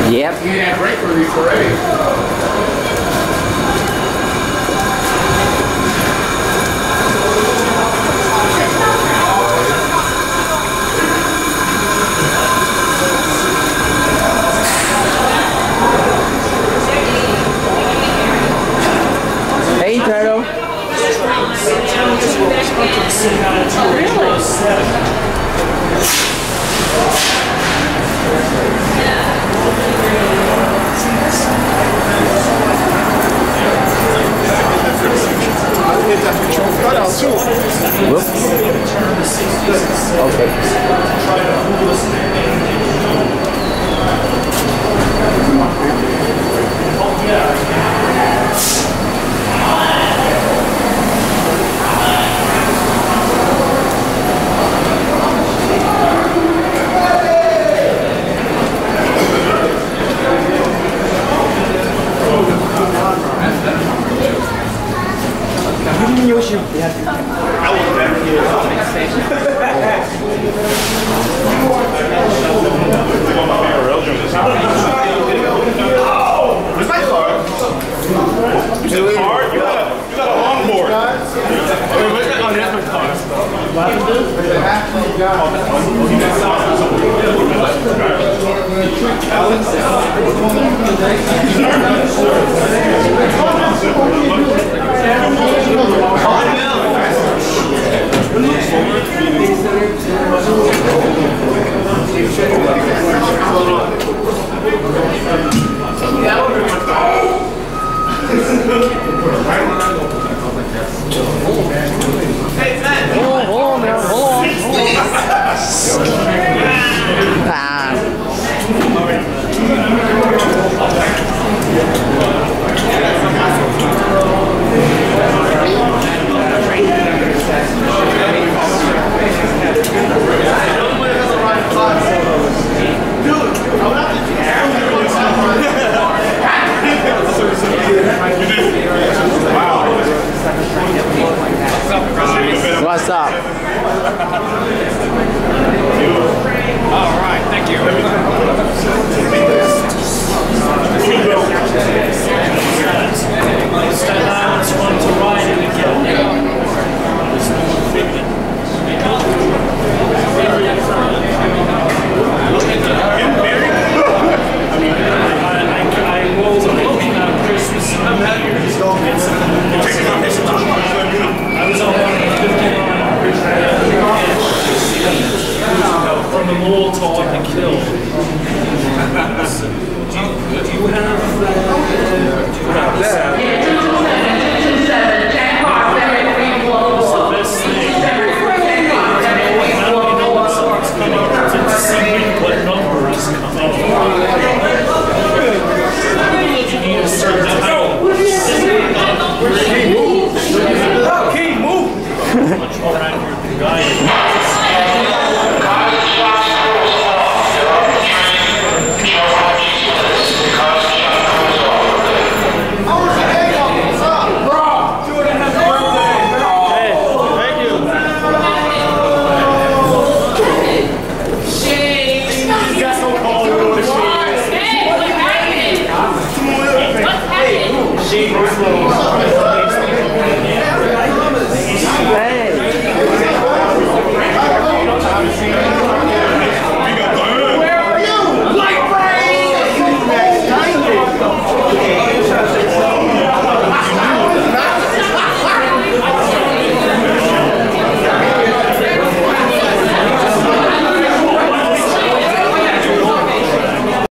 Yep. You had great for these already. Hey, Turtle. Hit that control cutout too. Whoop. Where's my car? You said car? You got a longboard. Oh, that's my car. What What's up? All right, thank you. Staten Island's fun to ride in again. I rolled a booking on Christmas. I'm happy. I was on one of the 50 from the mall to what they killed.